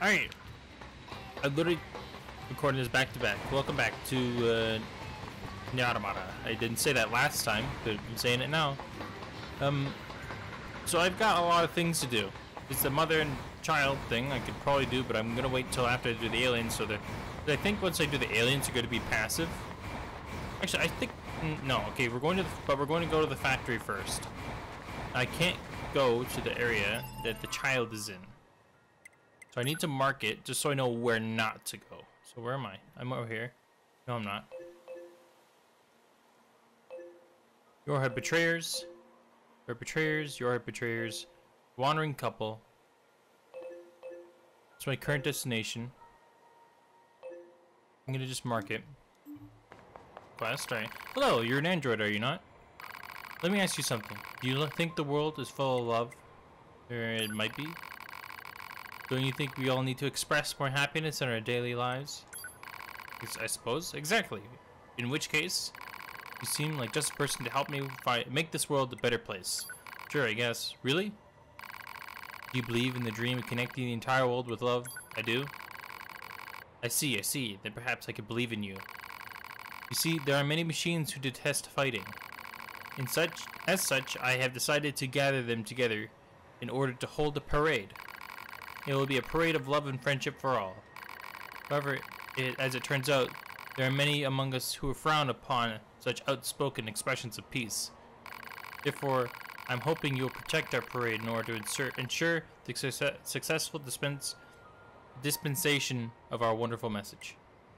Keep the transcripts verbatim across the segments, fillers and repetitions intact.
Alright. I literally recording this back to back. Welcome back to uh, NieR Automata. I didn't say that last time, but I'm saying it now. Um, so I've got a lot of things to do. It's the mother and child thing I could probably do, but I'm gonna wait till after I do the aliens. So that I think once I do the aliens, are going to be passive. Actually, I think no. Okay, we're going to, the, but we're going to go to the factory first. I can't go to the area that the child is in. So I need to mark it just so I know where not to go. So where am I? I'm over here. No, I'm not. Your head betrayers. Your betrayers. Your head betrayers. Wandering couple. It's my current destination. I'm gonna just mark it. Quest, right? Hello, you're an android, are you not? Let me ask you something. Do you think the world is full of love? Or it might be? Don't you think we all need to express more happiness in our daily lives? Yes, I suppose. Exactly. In which case, you seem like just a person to help me find, make this world a better place. Sure, I guess. Really? Do you believe in the dream of connecting the entire world with love? I do. I see, I see. Then perhaps I could believe in you. You see, there are many machines who detest fighting. In such, as such, I have decided to gather them together in order to hold a parade. It will be a parade of love and friendship for all. However, it, as it turns out, there are many among us who frown upon such outspoken expressions of peace. Therefore, I'm hoping you will protect our parade in order to insert, ensure the success, successful dispense, dispensation of our wonderful message.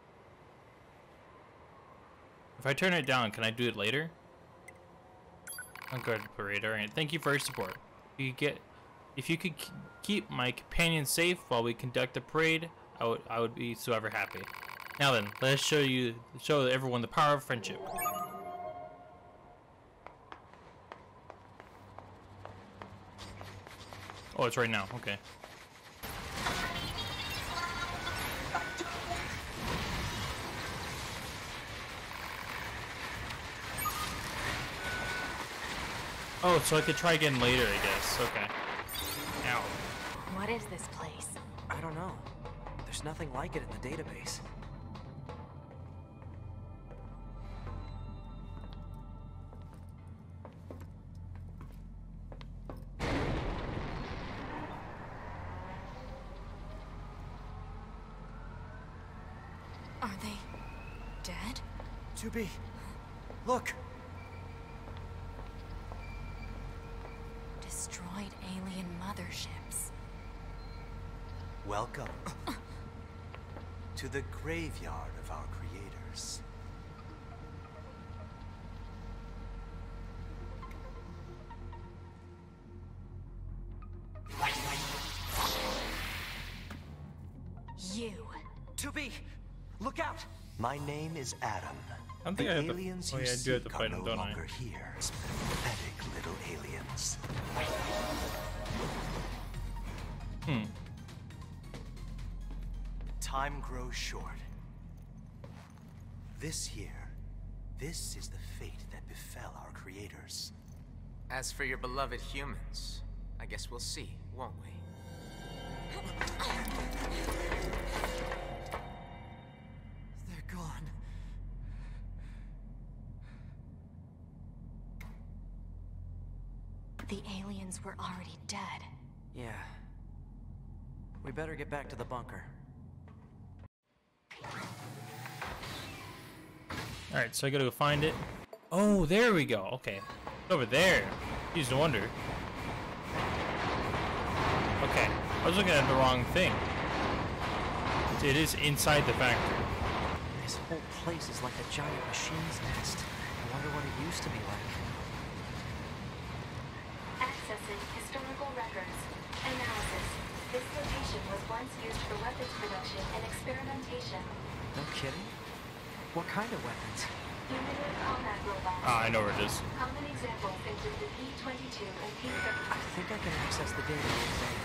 If I turn it down, can I do it later? I'll go to the parade. Alright, thank you for your support. You get... If you could keep my companions safe while we conduct the parade, I would I would be so ever happy. Now then, let's show you show everyone the power of friendship. Oh, it's right now. Okay. Oh, so I could try again later, I guess. Okay. Ow. What is this place? I don't know. There's nothing like it in the database. Are they dead? two B, look! Destroyed alien motherships. Welcome to the graveyard of our creators. You. two B, look out! My name is Adam. I don't think the I have to. aliens Oh you yeah, I do have to seek fight are them, no don't I? longer here. Pathetic little aliens. Hmm. Time grows short. This year, this is the fate that befell our creators. As for your beloved humans, I guess we'll see, won't we? They're gone. The aliens were already dead. Yeah. We better get back to the bunker. Alright, so I gotta go find it. Oh, there we go. Okay. It's over there. Used to wonder. Okay. I was looking at the wrong thing. It is inside the factory. This whole place is like a giant machine's nest. I wonder what it used to be like. Accessing historical records. Analysis. This location was once used for weapons production and experimentation. No kidding? What kind of weapons? Humanoid combat robots. Ah, I know where it is. Common examples include the P twenty-two and P thirty. I think I can access the data over there.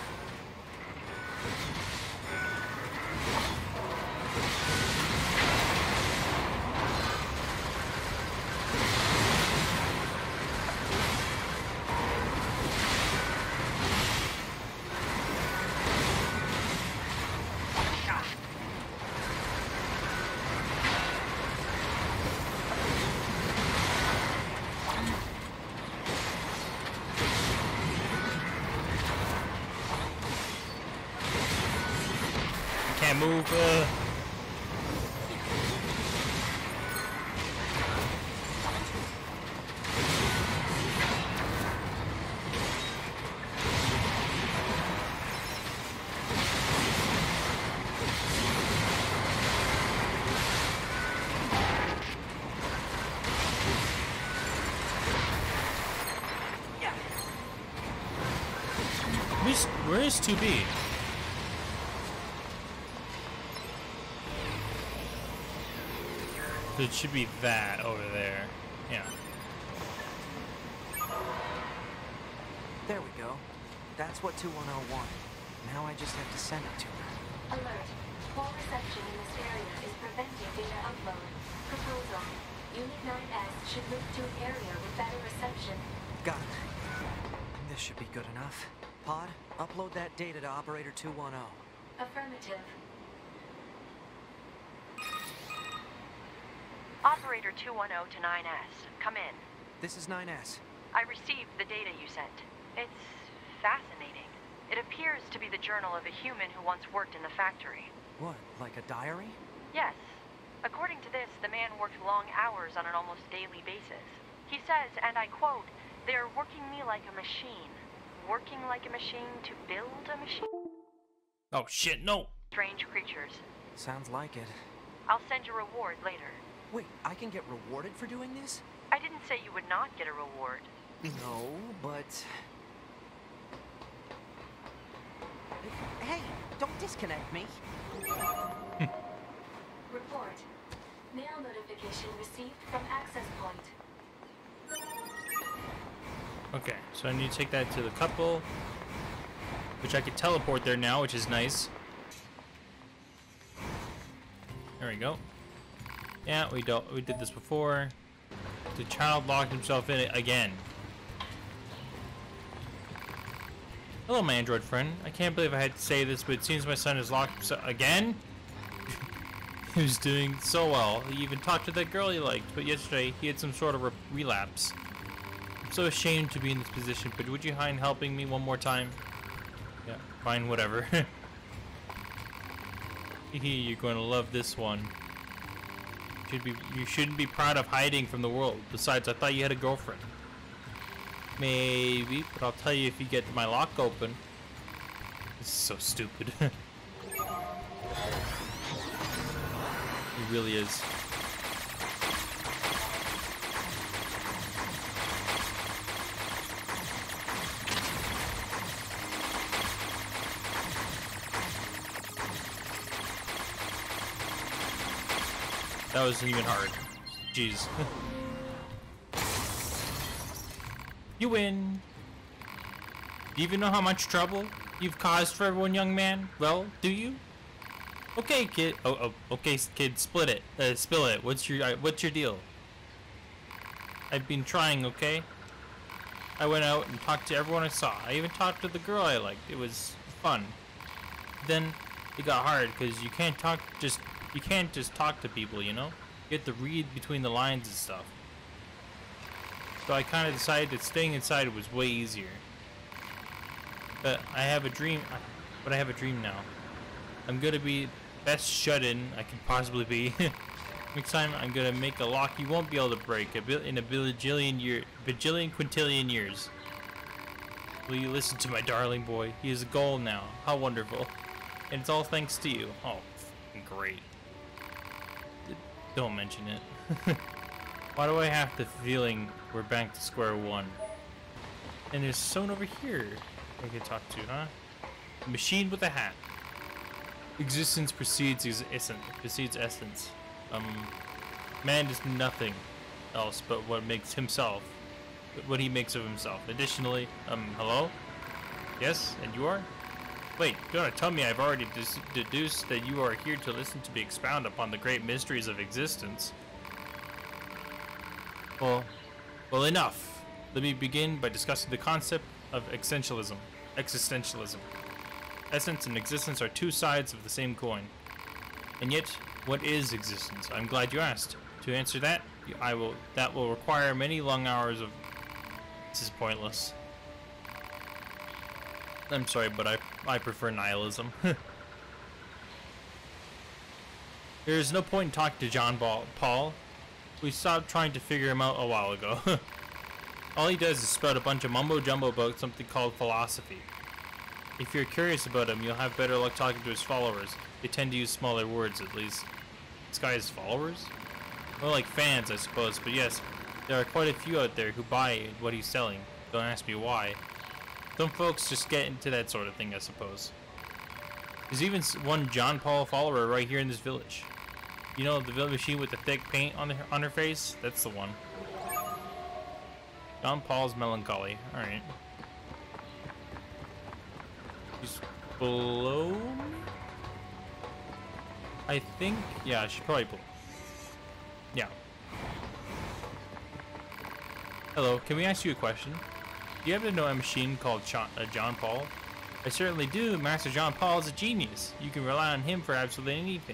can't move. Uh. Where is two B? It should be that over there. Yeah. There we go. That's what two one oh wanted. Now I just have to send it to her. Alert. Poor reception in this area is preventing data upload. Proposal. Unit nine S should move to an area with better reception. Got it. This should be good enough. Pod, upload that data to Operator two one oh. Affirmative. Operator two one oh to nine S. Come in. This is nine S. I received the data you sent. It's fascinating. It appears to be the journal of a human who once worked in the factory. What, like a diary? Yes. According to this, the man worked long hours on an almost daily basis. He says, and I quote, "They're working me like a machine. Working like a machine to build a machine." Oh shit, no. Strange creatures. Sounds like it. I'll send you a reward later. Wait, I can get rewarded for doing this? I didn't say you would not get a reward. No, but... Hey, don't disconnect me. Report. Mail notification received from access point. Okay, so I need to take that to the couple, which I can teleport there now, which is nice. There we go. Yeah, we don't. We did this before. The child locked himself in it again. Hello, my android friend. I can't believe I had to say this, but it seems my son has locked himself again. He was doing so well. He even talked to that girl he liked, but yesterday he had some sort of re relapse. I'm so ashamed to be in this position, but would you mind helping me one more time? Yeah, fine, whatever. You're going to love this one. Should be, you shouldn't be proud of hiding from the world. Besides, I thought you had a girlfriend. Maybe, but I'll tell you if you get my lock open. This is so stupid. It really is. That wasn't even hard. Jeez. You win. Do you even know how much trouble you've caused for everyone, young man? Well, do you? Okay, kid. Oh, oh okay, kid. Split it. Uh, spill it. What's your uh, What's your deal? I've been trying. Okay. I went out and talked to everyone I saw. I even talked to the girl I liked. It was fun. Then it got hard because you can't talk just. You can't just talk to people, you know? You have to read between the lines and stuff. So I kind of decided that staying inside was way easier. But I have a dream. But I have a dream now. I'm gonna be best shut-in I can possibly be. Next time I'm gonna make a lock you won't be able to break a bil in a bajillion year, bajillion quintillion years. Will you listen to my darling boy? He has a goal now. How wonderful. And it's all thanks to you. Oh, f***ing great. Don't mention it. Why do I have the feeling we're back to square one? And there's someone over here I can talk to, huh? A machine with a hat. Existence precedes ex essence. Precedes essence. Um, man is nothing else but what makes himself. What he makes of himself. Additionally, um, hello? Yes, and you are? Wait, you're gonna tell me I've already deduced that you are here to listen to me expound upon the great mysteries of existence. Well, well enough. Let me begin by discussing the concept of existentialism. Existentialism. Essence and existence are two sides of the same coin. And yet, what is existence? I'm glad you asked. To answer that, I will. That will require many long hours of. This is pointless. I'm sorry, but I I prefer nihilism. There's no point in talking to John Ball Paul. We stopped trying to figure him out a while ago. All he does is spout a bunch of mumbo-jumbo about something called philosophy. If you're curious about him, you'll have better luck talking to his followers. They tend to use smaller words, at least. This guy has followers? More like fans, I suppose, but yes, there are quite a few out there who buy what he's selling. Don't ask me why. Some folks just get into that sort of thing, I suppose. There's even one John Paul follower right here in this village. You know, the village machine with the thick paint on, the, on her face? That's the one. John Paul's melancholy. Alright. She's below me? I think... Yeah, she's probably below. Yeah. Hello, can we ask you a question? Do you happen to know a machine called Ch uh, John Paul? I certainly do. Master John Paul is a genius. You can rely on him for absolutely anything.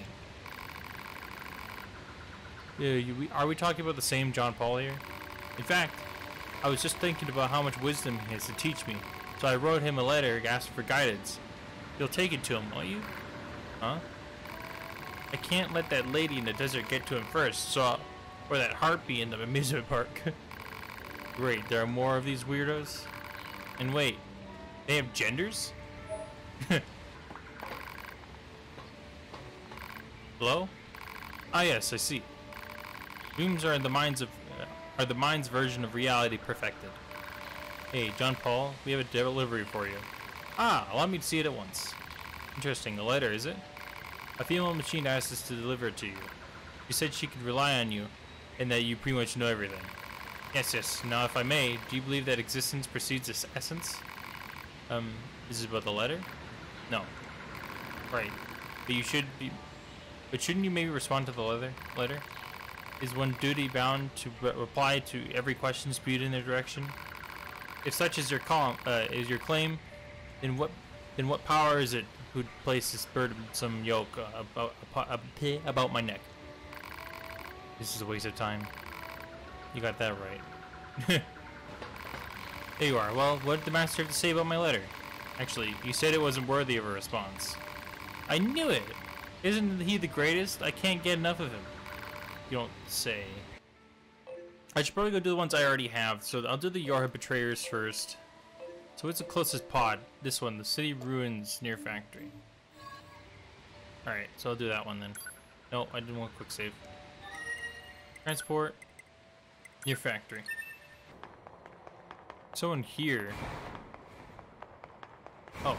Yeah, you, we, are we talking about the same John Paul here? In fact, I was just thinking about how much wisdom he has to teach me, so I wrote him a letter asking for guidance. You'll take it to him, won't you? Huh? I can't let that lady in the desert get to him first, so... Or that harpy in the amusement park. Great, there are more of these weirdos? And wait, they have genders? Hello? Ah yes, I see. Dreams are the mind's of uh, are the mind's version of reality perfected. Hey, John Paul, we have a delivery for you. Ah, allow me to see it at once. Interesting, a letter, is it? A female machine asked us to deliver it to you. She said she could rely on you, and that you pretty much know everything. Yes, yes. Now, if I may, do you believe that existence precedes its essence? Um, is it about the letter? No. Right. But you should be... But shouldn't you maybe respond to the letter? Letter? Is one duty bound to re reply to every question spewed in their direction? If such is your call, uh, is your claim, then what, then what power is it who placed this burdensome yoke uh, about, about, about my neck? This is a waste of time. You got that right. There you are. Well, what did the master have to say about my letter? Actually, you said it wasn't worthy of a response. I knew it! Isn't he the greatest? I can't get enough of him. You don't say. I should probably go do the ones I already have, so I'll do the Yorha Betrayers first. So what's the closest pod? This one, the city ruins near factory. Alright, so I'll do that one then. No, I didn't want a quick save. Transport. Near factory. So in here. Oh.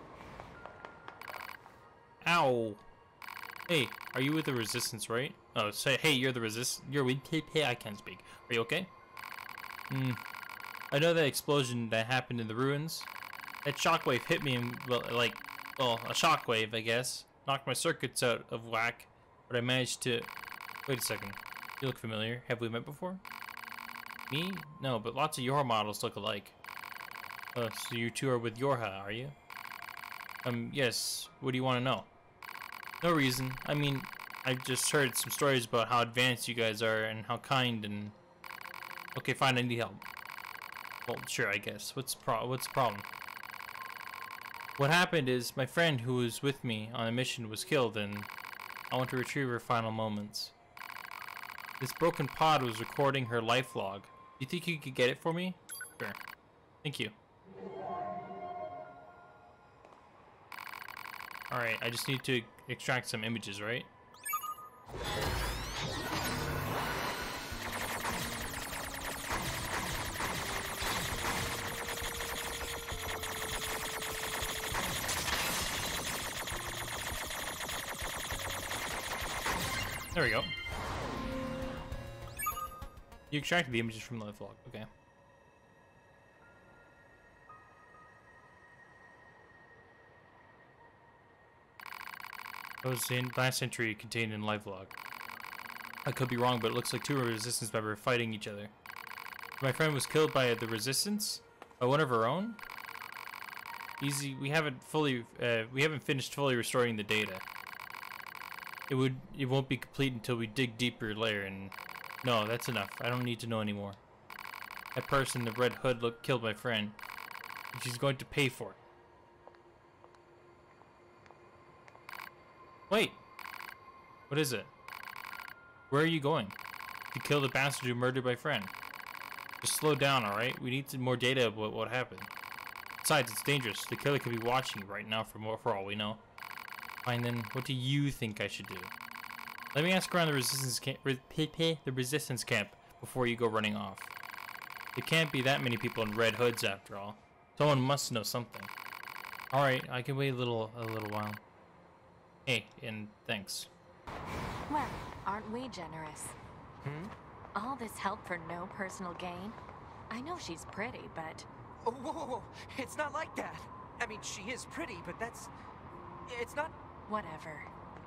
Ow. Hey, are you with the resistance, right? Oh, say, hey, you're the resist. You're with. Hey, I can't speak. Are you okay? Hmm. I know that explosion that happened in the ruins. That shockwave hit me and, well, like, well, a shockwave, I guess. Knocked my circuits out of whack, but I managed to. Wait a second. You look familiar. Have we met before? Me? No, but lots of Yorha models look alike. Uh, so you two are with Yorha, are you? Um, yes. What do you want to know? No reason. I mean, I've just heard some stories about how advanced you guys are and how kind and... Okay, fine, I need help. Well, sure, I guess. What's pro what's the problem? What happened is my friend who was with me on a mission was killed, and I want to retrieve her final moments. This broken pod was recording her life log. Do you think you could get it for me? Sure. Thank you. Alright, I just need to extract some images, right? There we go. You extracted the images from the life log. Okay. That was in last entry contained in life log. I could be wrong, but it looks like two resistance members fighting each other. My friend was killed by the resistance? By one of her own? Easy. We haven't fully. Uh, we haven't finished fully restoring the data. It would. It won't be complete until we dig deeper layer. And no, that's enough. I don't need to know anymore. That person in the red hood look killed my friend, and she's going to pay for it. What is it? Where are you going? To kill the bastard who murdered my friend. Just slow down, alright? We need some more data about what happened. Besides, it's dangerous. The killer could be watching you right now for more, for all we know. Fine then, what do you think I should do? Let me ask around the resistance camp, the resistance camp before you go running off. There can't be that many people in red hoods after all. Someone must know something. Alright, I can wait a little a little while. Hey, and thanks. Well, aren't we generous? Hmm? All this help for no personal gain? I know she's pretty, but... Oh, whoa, whoa, whoa. It's not like that. I mean, she is pretty, but that's... It's not... Whatever.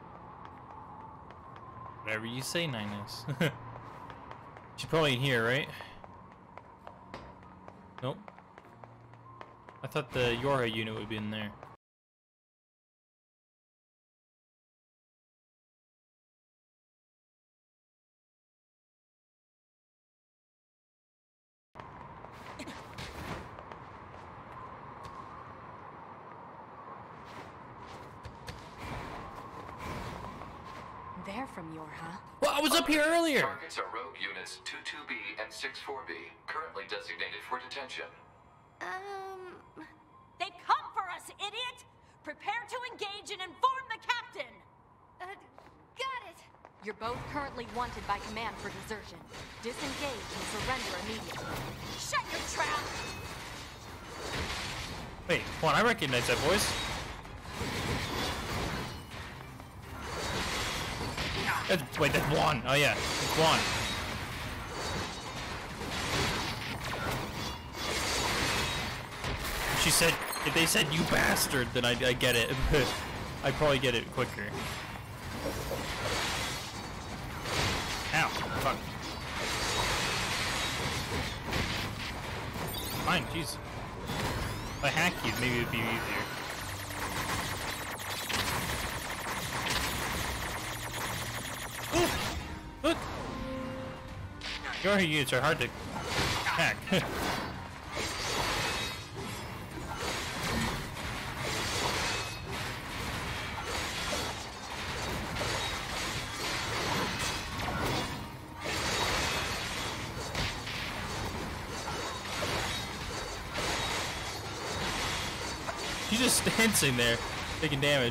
Whatever you say, Ninus. She's probably in here, right? Nope. I thought the Yorha unit would be in there. They're from Yorha. Well, I was up here earlier! Targets are rogue units two two B and six four B, currently designated for detention. Um... They've come for us, idiot! Prepare to engage and inform the captain! Uh, got it! You're both currently wanted by command for desertion. Disengage and surrender immediately. Shut your trap! Wait, hold on, I recognize that voice. That's, wait, that's Juan. Oh yeah, it's Juan. She said, if they said you bastard, then I, I get it. I probably get it quicker. Ow, fuck. Fine, jeez. If I hack you, maybe it'd be easier. Look! Your units are hard to hack. She's just dancing there, taking damage.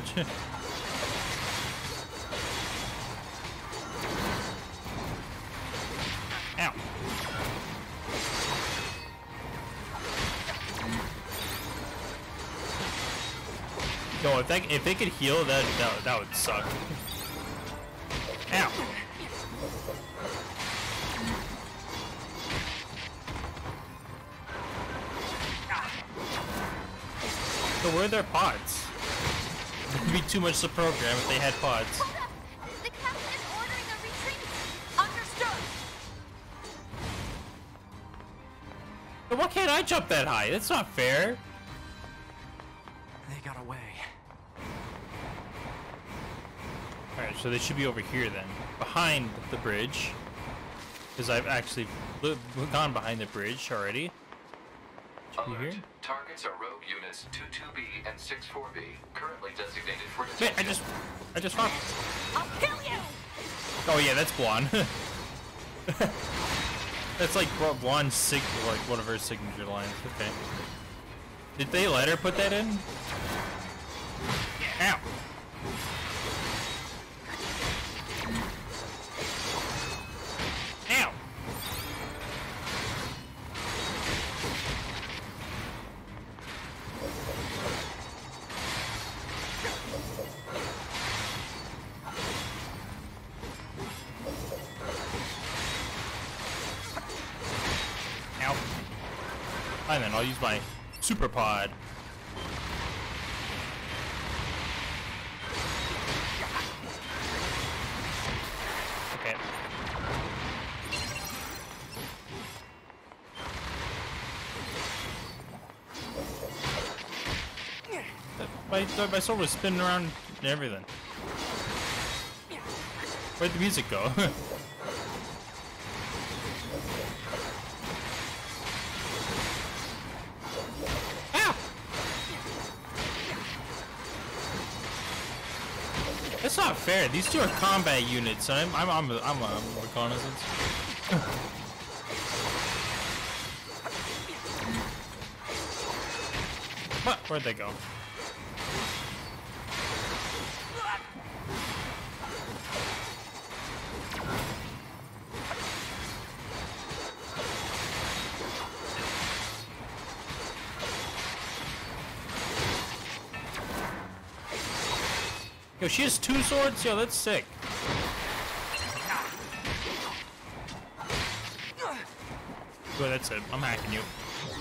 Ow. Yo, if they if they could heal, that that that would suck. Ow. So where are their pods? It'd be too much to program if they had pods. Hold up! The captain is ordering a retreat! Understood! But why can't I jump that high? That's not fair. They got away. Alright, so they should be over here then. Behind the bridge. Because I've actually gone behind the bridge already. Should be Alert. here. Targets are rogue units two two B and six four B, currently designated for Wait, detention. I just... I just found... I'll kill you! Oh yeah, that's Blonde. That's like Blonde's sig like one of her signature lines. Okay. Did they let her put that in? Ow! Ow! Ow. Fine then, I'll use my super pod. Okay. My, my sword was spinning around and everything. Where'd the music go? Ow! That's not fair. These two are combat units. I'm I'm I'm a, I'm a reconnaissance. What? Where'd they go? Yo, she has two swords? Yo, that's sick. Well, that's it. I'm hacking you.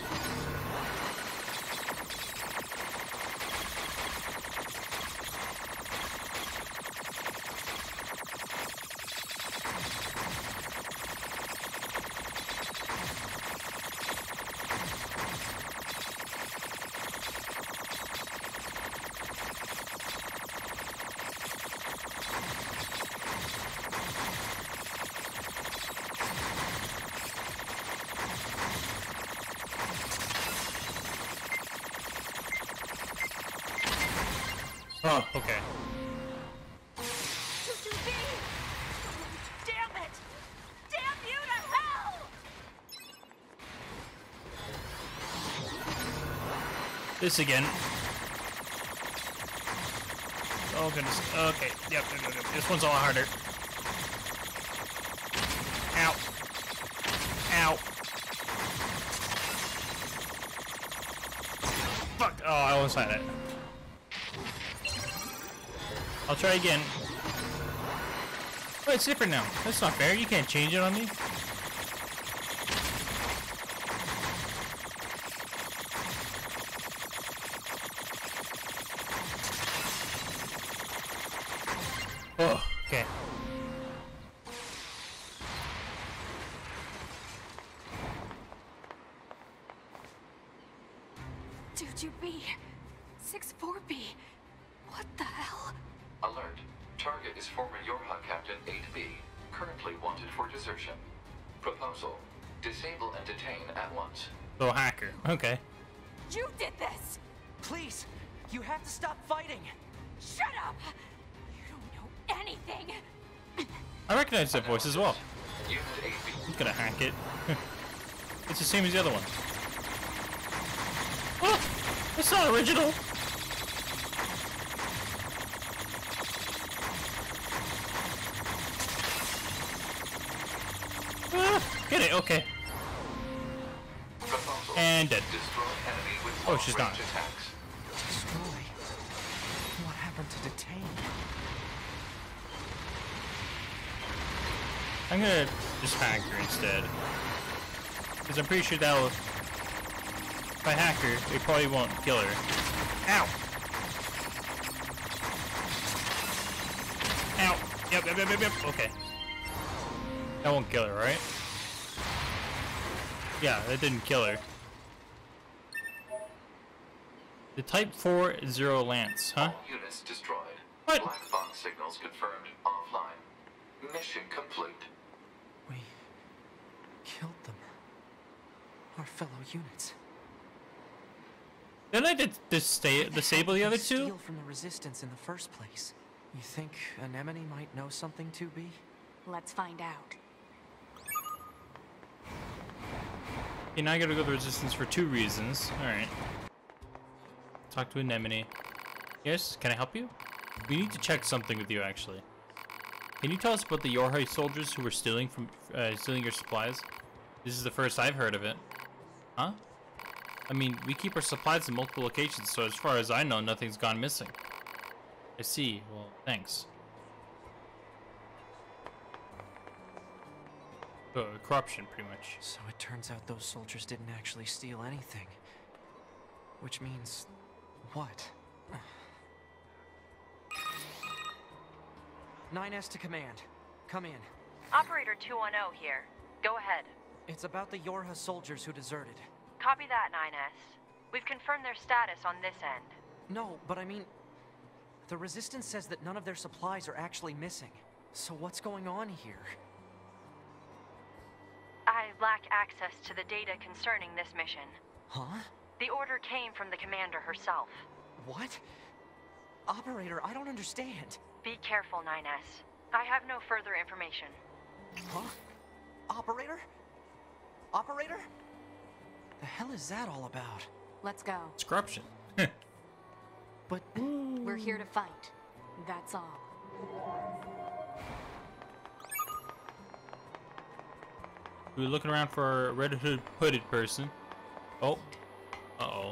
Oh, okay. two two B! Damn it! Damn you to hell! This again. Oh goodness. Okay. Yep. Yep, yep, yep. This one's a lot harder. Ow. Ow. Fuck. Oh, I almost had it. I'll try again. Oh, it's different now. That's not fair. You can't change it on me. Oh, okay. two two B. six four B. What the hell? Alert. Target is former Yorha Captain eight B, currently wanted for desertion. Proposal. Disable and detain at once. So hacker. Okay. You did this! Please, you have to stop fighting. Shut up! You don't know anything! I recognize that voice as well. Unit eight B. I'm gonna hack it. It's the same as the other one. Oh, it's not original. Ah, get it, okay. Proposal. And dead. Destroy enemy with Oh, she's long-range not. attacks. Destroy. What happened to detain? I'm gonna just hack her instead. Because I'm pretty sure that'll... If I hack her, it probably won't kill her. Ow! Ow! Yep, yep, yep, yep, yep. Okay. That won't kill her, right? Yeah, that didn't kill her. The Type four zero Lance, huh? All units destroyed. What? Black box signals confirmed offline. Mission complete. We killed them. Our fellow units. Didn't I dis dis disable the other two? Steal from the Resistance in the first place. You think Anemone might know something, two B? Let's find out. Okay, now I gotta go to the Resistance for two reasons. Alright. Talk to Anemone. Yes, can I help you? We need to check something with you, actually. Can you tell us about the Yorha soldiers who were stealing from uh, stealing your supplies? This is the first I've heard of it. Huh? I mean, we keep our supplies in multiple locations, so as far as I know, nothing's gone missing. I see. Well, thanks. Uh, corruption, pretty much. So it turns out those soldiers didn't actually steal anything. Which means... what? nine S to command. Come in. Operator two one zero here. Go ahead. It's about the Yorha soldiers who deserted. Copy that, nine S. We've confirmed their status on this end. No, but I mean... the Resistance says that none of their supplies are actually missing. So what's going on here? I lack access to the data concerning this mission. Huh? The order came from the commander herself. What? Operator, I don't understand. Be careful, nine S. I have no further information. Huh? Operator? Operator? The hell is that all about? Let's go. It's corruption. But We're here to fight. That's all. We're looking around for a red hood hooded person. Oh. Uh-oh.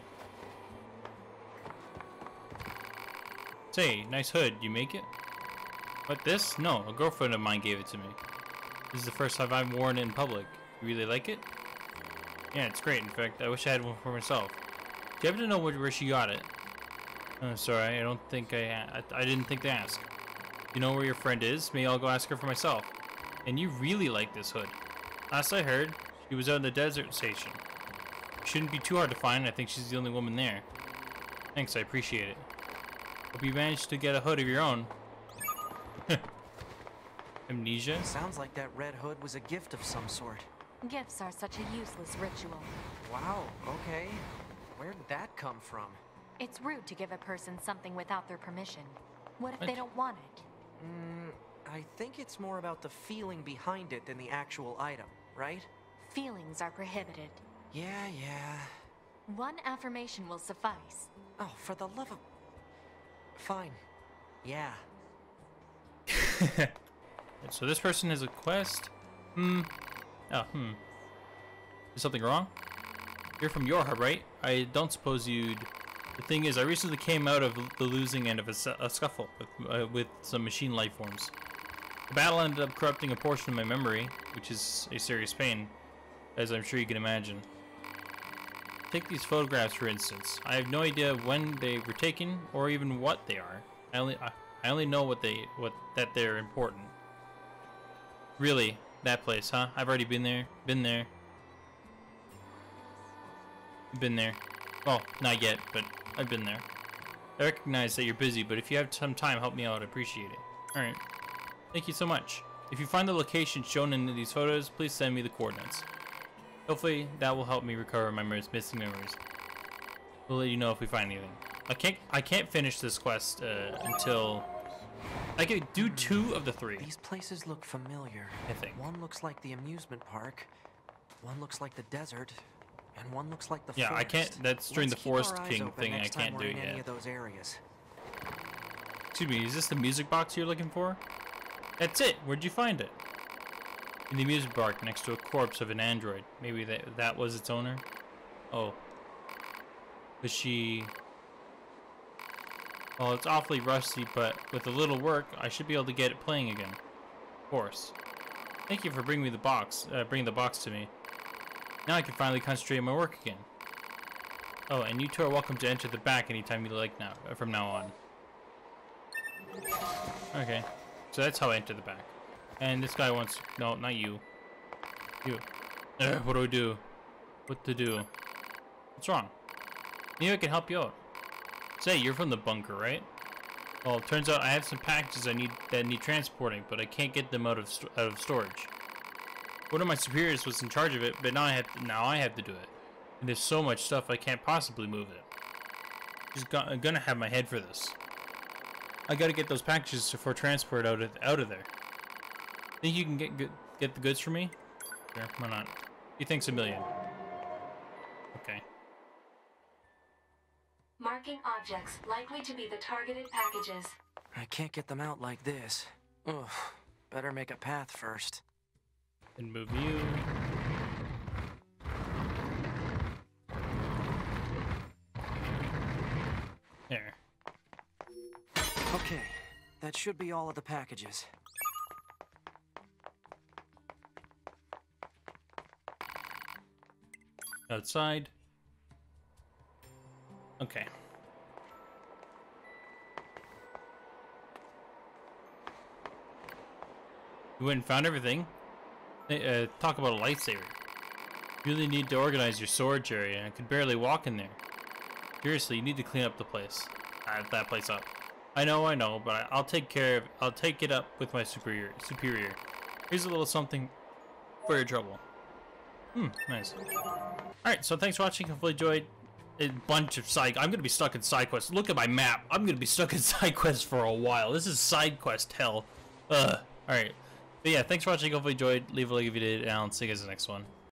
Say, nice hood. You make it? What, this? No, a girlfriend of mine gave it to me. This is the first time I've worn it in public. You really like it? Yeah, it's great. In fact, I wish I had one for myself. Do you happen to know where, where she got it? Oh, sorry, I don't think I, I... I didn't think to ask. You know where your friend is? Maybe I'll go ask her for myself. And you really like this hood. Last I heard, she was out in the desert station. Shouldn't be too hard to find. I think she's the only woman there. Thanks, I appreciate it. Hope you managed to get a hood of your own. Amnesia? sounds like that red hood was a gift of some sort. Gifts are such a useless ritual. Wow, okay. Where did that come from? It's rude to give a person something without their permission. What if What? they don't want it? Mm, I think it's more about the feeling behind it than the actual item, right? Feelings are prohibited. Yeah, yeah. One affirmation will suffice. Oh, for the love of... Fine. Yeah. So this person has a quest? Hmm. Oh, hmm. Is something wrong? You're from your hub, right? I don't suppose you'd... The thing is, I recently came out of the losing end of a, a scuffle with, uh, with some machine life forms. The battle ended up corrupting a portion of my memory, which is a serious pain, as I'm sure you can imagine. Take these photographs, for instance. I have no idea when they were taken, or even what they are. I only, I, I only know what they, what that they're important. Really, that place, huh? I've already been there. Been there. Been there. Well, not yet, but I've been there. I recognize that you're busy, but if you have some time, help me out. I appreciate it. Alright. Thank you so much. If you find the location shown in these photos, please send me the coordinates. Hopefully, that will help me recover my missing memories. We'll let you know if we find anything. I can't I can't finish this quest uh, until... I can do two of the three. These places look familiar. I think. One looks like the amusement park, one looks like the desert, and one looks like the yeah, forest. I can't... That's during Let's the Forest keep our eyes King open thing. I next time can't we're do it in any yet. of those areas. Excuse me, is this the music box you're looking for? That's it! Where'd you find it? In the amusement park next to a corpse of an android. Maybe that, that was its owner? Oh. Was she... Well, it's awfully rusty, but with a little work, I should be able to get it playing again. Of course. Thank you for bringing me the box, uh, bringing the box to me. Now I can finally concentrate on my work again. Oh, and you two are welcome to enter the back anytime you like now, uh, from now on. Okay. So that's how I enter the back. And this guy wants... No, not you. You. Ugh, what do I do? What to do? What's wrong? Maybe I can help you out. Say, you're from the bunker, right? Well, it turns out I have some packages I need that need transporting, but I can't get them out of st out of storage. One of my superiors was in charge of it, but now I have to, now I have to do it. And there's so much stuff I can't possibly move it. Just got, I'm gonna have my head for this. I gotta get those packages for transport out of out of there. Think you can get good, get the goods for me? Sure, why not? He thinks a million. Okay. Marking objects likely to be the targeted packages. I can't get them out like this. Ugh. Better make a path first. And move you. There. Okay, that should be all of the packages. Outside. Okay. You went and found everything. Uh, talk about a lightsaber. You really need to organize your storage area. I could barely walk in there. Seriously, you need to clean up the place. Uh, that place up. I know, I know, but I'll take care of. I'll take it up with my superior. Superior. Here's a little something for your trouble. Hmm, nice. All right, so thanks for watching. Hopefully you enjoyed. a bunch of side. I'm gonna be stuck in side quests. Look at my map. I'm gonna be stuck in side quests for a while. This is side quest hell. Ugh. All right. But yeah, thanks for watching. Hopefully you enjoyed. Leave a like if you did, and I'll see you guys in the next one.